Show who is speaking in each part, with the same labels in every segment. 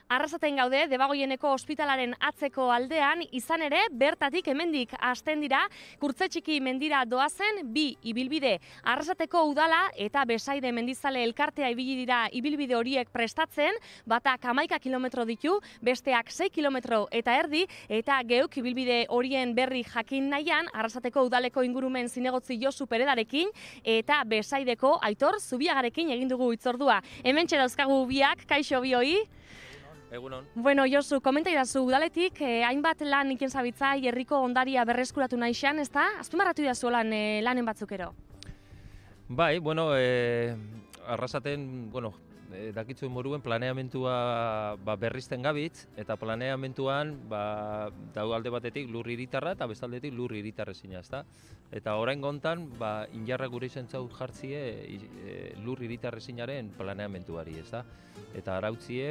Speaker 1: Arrasaten gaude, Debagoieneko ospitalaren atzeko aldean, izan ere, bertatik hemendik hasten dira, Kurtzetxiki mendira doazen bi ibilbide. Arrasateko udala eta Besaide mendizale elkartea ibili dira ibilbide horiek prestatzen, batak 11 kilometro ditu, besteak 6 kilometro eta erdi, eta geuk ibilbide horien berri jakin nahian, Arrasateko udaleko ingurumen zinegotzi Josu Peredarekin, eta Besaideko Aitor Zubiagarekin egin dugu hitzordua. Hementxe dauzkagu biak, kaixo bioi.
Speaker 2: Egunon.
Speaker 1: Bueno, Josu, komenta idazu, udaletik hainbat lan iken zabitzai, herriko ondaria berreskuratu naixan, ez da? Azpimarratu idazu lanen batzukero.
Speaker 2: Bai, bueno, Arrasaten, bueno, dakitzuen moruen planeamentua berrizten gabitz, eta planeamentuan dau alde batetik lur hiritarra eta bestaldetik lur hiritarrezina, ez da? Eta orain gontan, injarra gure izentzau jartzie lur hiritarrezinaren planeamentuari, ez da? Eta arautzie,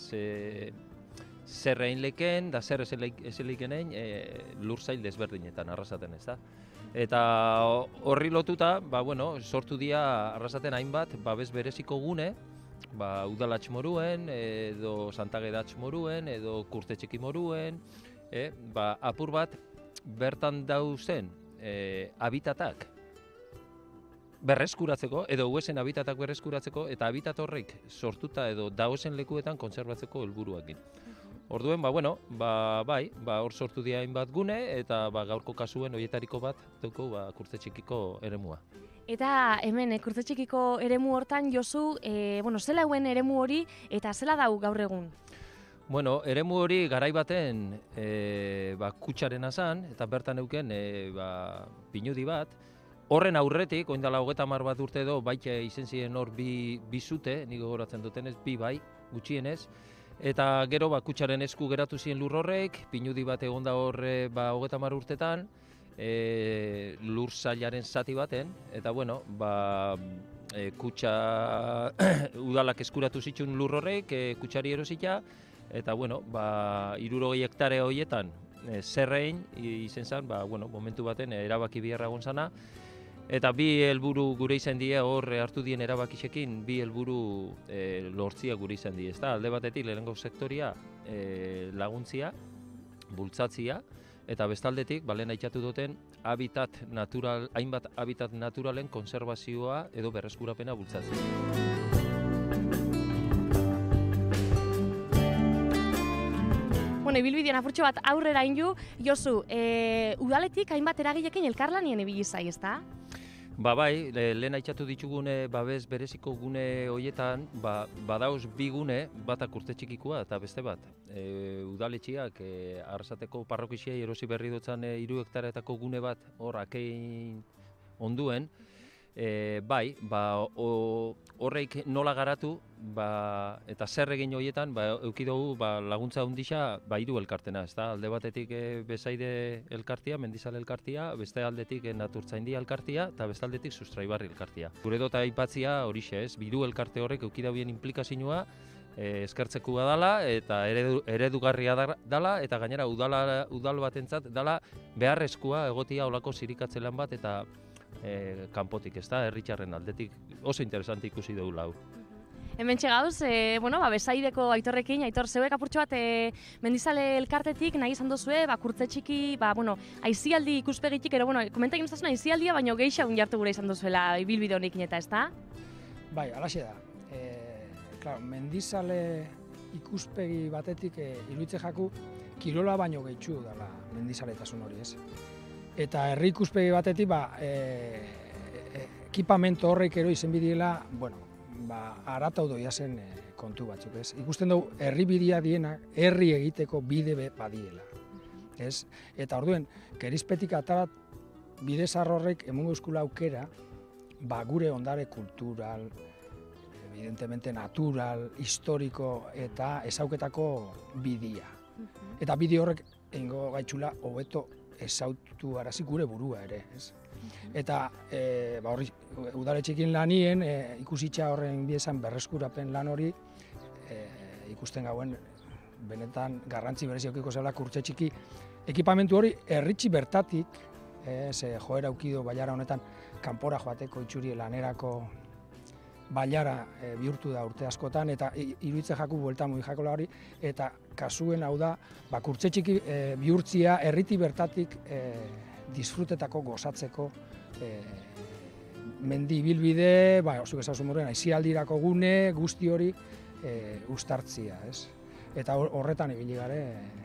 Speaker 2: zer egin leken, da zer ez leikenein lur zail desberdinetan Arrasaten, ez da? Eta horri lotuta, bueno, sortu dira Arrasaten hainbat babes bereziko gune, Udalatx moruen, edo Santagedatx moruen, edo Kurtzetxiki moruen, apur bat bertan dauzen habitatak berreskuratzeko, edo huesen habitatak berreskuratzeko, eta habitat horrek sortuta edo dauzen lekuetan kontserbatzeko helburuakin. Orduen, hor sortu dira hainbat gune, eta gaurko kasuen horietariko bat dugu Kurtzetxikiko eremua.
Speaker 1: Eta hemen, Kurtzetxikiko eremu hortan, Josu, zela hauen eremu hori eta zela dau gaur egun?
Speaker 2: Bueno, eremu hori garai baten kutsarena zan, eta bertan euken pinudi bat. Horren aurretik, oin dela 30 bat urte edo, baita izen ziren hor bi zute, nik gogoratzen dutenez, bi gutxienez. Eta gero kutsaren esku geratu ziren lur horrek, pinudi bat egonda horre 30 urtetan, lur zailaren zati baten, eta kutsa udalak eskuratu zituen lur horrek, kutsari erosita, eta 60 hektare horietan zerrein izen zen, momentu baten erabaki biharra egon zana, eta bi helburu gure izan die hor hartu dien erabakisekin, bi helburu lortzia gure izan die, ezta? Alde batetik lehenengo sektoria laguntzia, bultzatzia, eta bestaldetik, lehen aitatu duten, hainbat habitat naturalen konservazioa edo berreskurapena bultzatzea.
Speaker 1: Ibilbidean apurtxo bat aurrera indu, Josu, udaletik hainbat eragilekin elkarlanien ibili zai, ezta?
Speaker 2: Bai, lehen aitatu ditugune babes bereziko gune horietan, badauz bi gune, bata Kurtzetxikikoa eta beste bat. Udaletxiak Arrasateko parrokixiai erosi berri dutzen 3 hektaretako gune bat hor akein onduen, horreik nola garatu, eta zer egin horietan, eduki dugu laguntza hundisa 3 elkartena, ezta? Alde batetik Besaide elkartia, Mendizale elkartia, beste aldetik Naturtzaindia elkartia, eta beste aldetik Sustraibarri elkartia. Gure dota aipatzia horixe, ez? 3 elkarte horrek eduki dauen implikazioa, eskertzekua dala, eta eredugarria dala, eta gainera udal batentzat dala beharrezkoa egotia olako zirikatze lan bat, eta kanpotik, ez da, herritxarren aldetik oso interesante ikusi dugu lau.
Speaker 1: Hemen txegauz, Besaideko Aitorrekin, Aitor, zeuek apurtxo bat Mendizale elkartetik nahi izan duzue, Kurtzetxiki, aizialdi ikuspegitik, komenta egin zazuna aizialdia, baina gehiago jartu gure izan duzuela ibilbide honekin eta, ez da?
Speaker 3: Bai, alaxe da. Mendizale ikuspegi batetik iruditzen jaku, kirola baino gehitxu dela mendizaletasun hori, ez? Eta herri ikuspegi batetik, ekipamento horrek ero izen bidiela, aratau doia zen kontu batzuk, ez? Ikusten dugu, herri bidea dienak, herri egiteko bide badiela, ez? Eta orduen, kerizpetik atarat bidezar horrek emungo euskula aukera, gure ondare kultural, evidentemente natural, historiko eta ezauketako bidea. Eta bide horrek egingo gaitxula hobeto ezautu arazi gure burua ere, ez? Eta udaletxekin lanien ikusitza horren biezan berreskurapen lan hori ikusten gauen benetan garrantzi berezi aukiko zela Kurtzetxiki ekipamentu hori herritxi bertatik, joera aukido baiara honetan kanpora joateko itxuri lanerako bailara bihurtu da urte askotan, eta iruditzen jaku buelta mui jakola hori, eta kasuen hau da, kurtze txiki bihurtzia herriti bertatik disfrutetako gozatzeko mendi ibilbide, zuk esan zumurren, aisialdirako gune guzti hori uztartzia, ez? Eta horretan ibili gare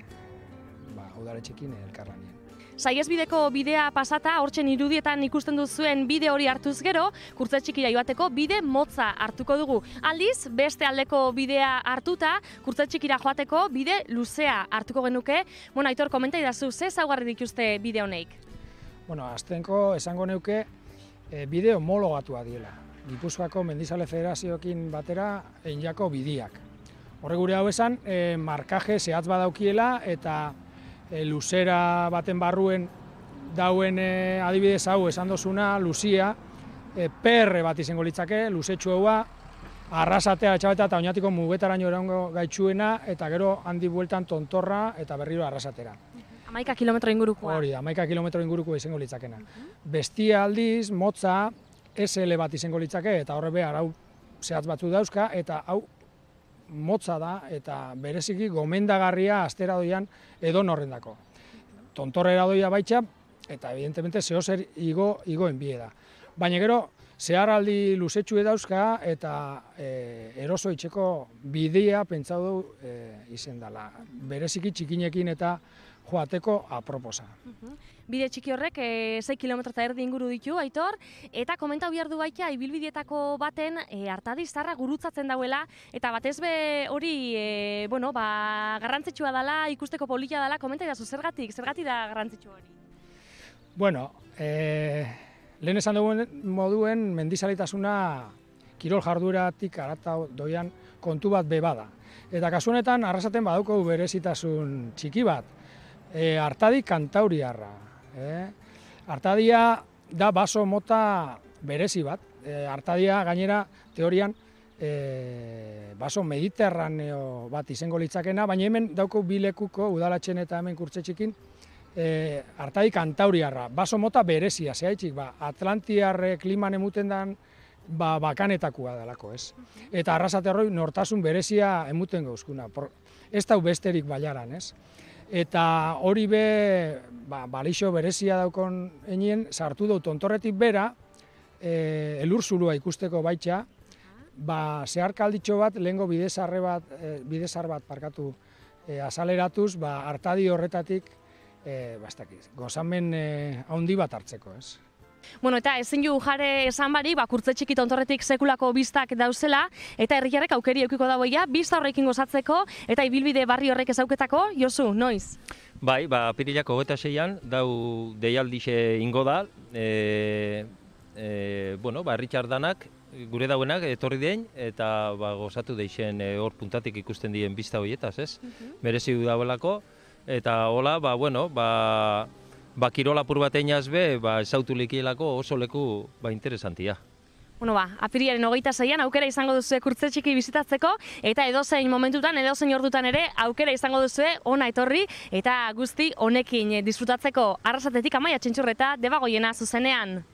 Speaker 3: udaletxekin elkarlanien.
Speaker 1: Saiesbideko bidea pasata, hortzen irudietan ikusten duzuen bide hori hartuz gero, Kurtze Txikira joateko bide motza hartuko dugu. Aldiz, beste aldeko bidea hartuta, Kurtze Txikira joateko bide luzea hartuko genuke. Aitor, komenta idazu, ze ezaugarri dituzte bide honeik?
Speaker 3: Aztenko esango neuke bide homologatua diela. Gipuzkoako Mendizale Federazioekin batera einjako bidiak. Horre gure hau esan, markaje zehatz badaukiela eta luzera baten barruen dauen adibidez hau esan dozuna, luzia, perre bat izango litzake, luzetxu haua, arrasatea etxabeta eta oinatiko mugetaraino erango gaitxuena, eta gero handi bueltan tontorra eta berriro arrasatera.
Speaker 1: 11 kilometro ingurukoa.
Speaker 3: Hori, 11 kilometro ingurukoa izango litzakena. Bestia aldiz, motza, SL bat izango litzake, eta horre behar hau zehatz batzu dauzka, eta hau motza da eta bereziki gomendagarria astera doian edo norrendako. Tontorrera doia baitxa eta evidentemente zehozer igoen bie da. Baina gero zeharaldi luzetxue dauzka eta eroso itxeko bidea pentsau du izen dela. Bereziki txikinekin eta joateko aproposa.
Speaker 1: Bide txiki horrek 6 kilometro eta erdi inguru ditu, Aitor, eta komentau behar du baita ibilbideetako baten Artadi Zarra gurutzatzen dauela, eta batez be hori garrantzitsua dela, ikusteko polita dela, komenta idazu, zergatik da garrantzitsua hori?
Speaker 3: Lehen esan dugun moduen mendizalitasuna kirol jardueratik arata doian kontu bat bebada. Eta kasu honetan arrasaten badauko berezitasun txiki bat, Artadi kantauriarra. Artadia da baso mota berezi bat. Artadia gainera teorian baso mediterraneo bat izango litzakena, baina hemen dauko bilekuko udalatxen eta hemen Kurtze Txikin Artadi kantauriarra. Baso mota berezia, zehaitxik, Atlantiar kliman emuten den bakanetakoa dalako, ez? Eta arrasate horroi nortasun berezia emuten gauzkuna. Ez dau besterik baiaran, ez? Eta hori be, balixo berezia daukon enien, sartu dut tontorretik bera, elurzulua ikusteko baitxa, zeharkalditxo bat, lehengo bidezar bat parkatu azaleratuz, Artadi horretatik, gozamen handi bat hartzeko, ez?
Speaker 1: Eta ezin ju jare esan bari, Kurtze Txiki tontorretik sekulako biztak dauzela, eta herriarrek aukeri eukiko dagoia, bizta horrekin gozatzeko, eta ibilbide barri horrek ezauketako, Josu, noiz?
Speaker 2: Bai, apirilako 26an, dau deialdixe ingo da, Richard Danak, gure dauenak etorri den, eta gozatu deixen hor puntatik ikusten dien bizta horietaz, ez? Merezi du dauelako, eta hola, kirol apur bat einaz be, ezautu likielako oso leku interesantia.
Speaker 1: Apirilaren 26an aukera izango duzue Kurtze Txiki bizitatzeko, eta edozein momentutan, edozein ordutan ere aukera izango duzue ona etorri, eta guzti honekin disfrutatzeko Arrasatetik Amaia Txintxurreta Debagoiena zuzenean.